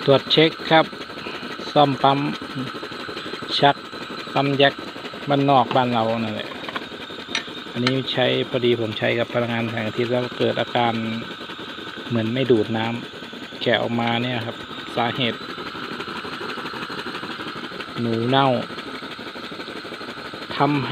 ตรวจเช็คครับซ่อมปั๊มชักปั๊มแยกบ้านนอกบ้านเรานั่นแหละอันนี้ใช้พอดีผมใช้กับพลังงานแสงอาทิตย์แล้วเกิดอาการเหมือนไม่ดูดน้ำแกะออกมาเนี่ยครับสาเหตุหนูเน่าทำ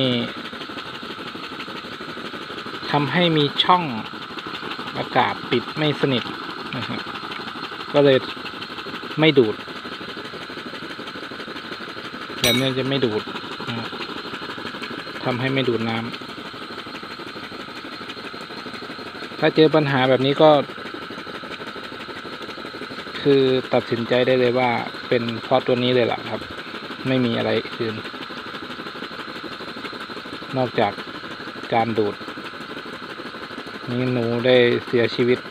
ให้มีช่องอากาศปิดไม่สนิทนะครับก็เลยไม่ดูดแบบนี้จะไม่ดูดนะทำให้ไม่ดูดน้ำถ้าเจอปัญหาแบบนี้ก็คือตัดสินใจได้เลยว่าเป็นเพราะตัวนี้เลยล่ะครับไม่มีอะไรอื่นนอกจากการดูดนี่หนูได้เสียชีวิต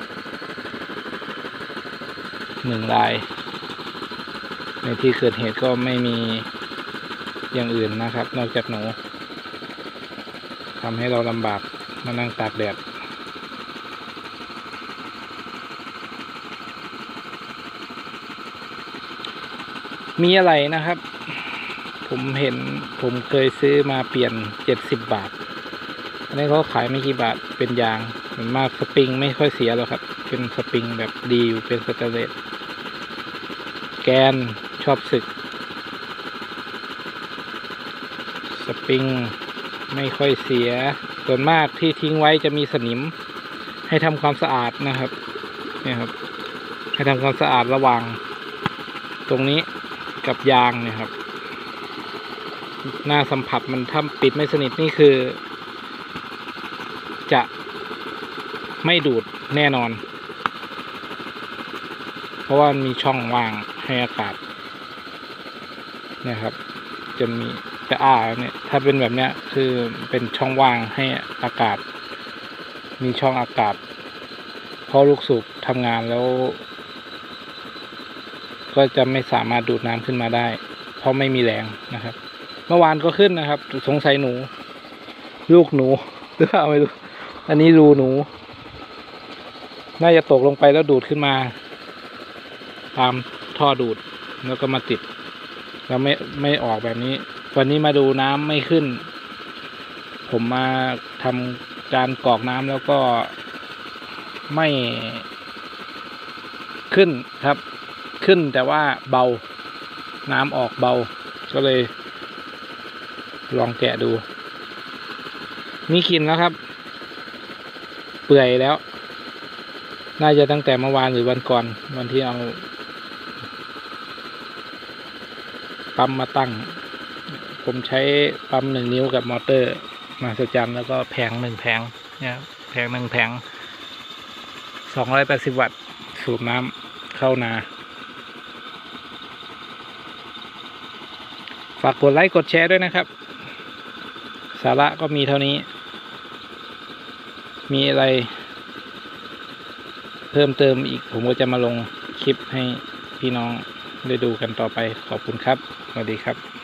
1 รายในที่เกิดเหตุก็ไม่มีอย่างอื่นนะครับนอกจากหนูทำให้เราลำบากมานั่งตากแดดมีอะไรนะครับผมเคยซื้อมาเปลี่ยน70 บาทอันนี้เขาขายไม่กี่บาทเป็นยางเหมือนมากสปริงไม่ค่อยเสียหรอกครับเป็นสปริงแบบดีอยู่เป็นสแตนเลสแกนชอบสึกสปริงไม่ค่อยเสียส่วนมากที่ทิ้งไว้จะมีสนิมให้ทำความสะอาดนะครับเนี่ยครับให้ทำความสะอาดระหว่างตรงนี้กับยางเนี่ยครับหน้าสัมผัสมันถ้าปิดไม่สนิทนี่คือจะไม่ดูดแน่นอนเพราะว่ามีช่องว่างให้อากาศนะครับจะมีเนี่ยถ้าเป็นแบบเนี้ยคือเป็นช่องว่างให้อากาศมีช่องอากาศพอลูกสูบทำงานแล้วก็จะไม่สามารถดูดน้ำขึ้นมาได้เพราะไม่มีแรงนะครับเมื่อวานก็ขึ้นนะครับสงสัยลูกหนูหรือเปล่าไม่รู้อันนี้รูหนูน่าจะตกลงไปแล้วดูดขึ้นมาตามท่อดูดแล้วก็มาติดแล้วไม่ออกแบบนี้วันนี้มาดูน้ำไม่ขึ้นผมมาทำการกรอกน้ำแล้วก็ไม่ขึ้นครับขึ้นแต่ว่าเบาน้ำออกเบาก็เลยลองแกะดูมีกลิ่นแล้วครับเปื่อยแล้วน่าจะตั้งแต่เมื่อวานหรือวันก่อนวันที่เอาปั๊มมาตั้งผมใช้ปั๊ม1 นิ้วกับมอเตอร์มาสจันแล้วก็แผง1 แผงเนี่ยแผง1 แผง280 วัตต์สูบน้ำเข้านาฝากกดไลค์กดแชร์ด้วยนะครับสาระก็มีเท่านี้มีอะไรเพิ่มเติมอีกผมก็จะมาลงคลิปให้พี่น้องได้ดูกันต่อไปขอบคุณครับสวัสดีครับ